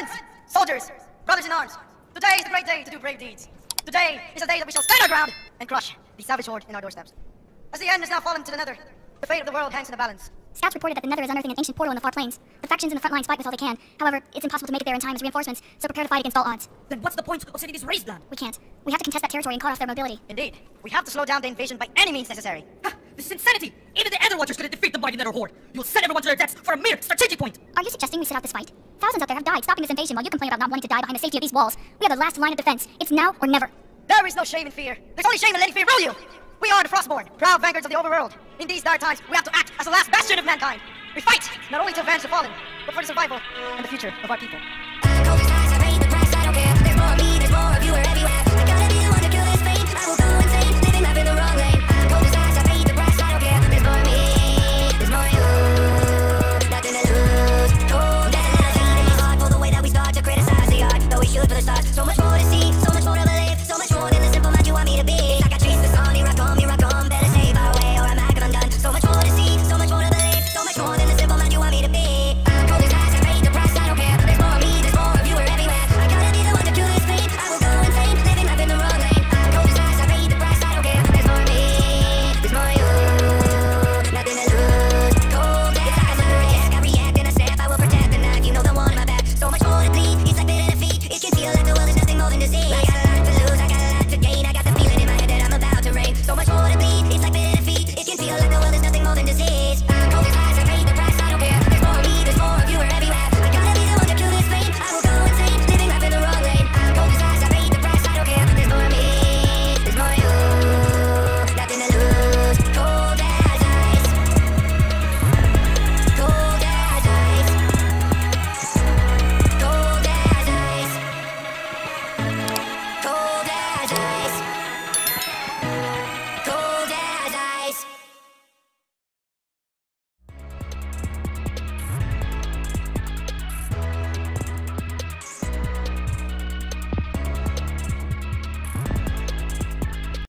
Friends, soldiers, brothers in arms, today is a great day to do brave deeds. Today is a day that we shall stand our ground and crush the savage horde in our doorsteps. As the end has now fallen to the nether, the fate of the world hangs in the balance. Scouts reported that the Nether is unearthing an ancient portal in the far plains. The factions in the front lines fight with all they can. However, it's impossible to make it there in time as reinforcements, so prepare to fight against all odds. Then what's the point of setting this raised land? We can't. We have to contest that territory and cut off their mobility. Indeed. We have to slow down the invasion by any means necessary. This is insanity! Even the Nether Watchers couldn't defeat the mighty Nether Horde. You'll send everyone to their deaths for a mere strategic point! Are you suggesting we sit out this fight? Thousands out there have died stopping this invasion while you complain about not wanting to die behind the safety of these walls. We are the last line of defense. It's now or never. There is no shame in fear. There's only shame in letting fear rule you! We are the Frostborn, proud vanguards of the overworld. In these dark times, we have to act as the last bastion of mankind. We fight, not only to avenge the fallen, but for the survival and the future of our people.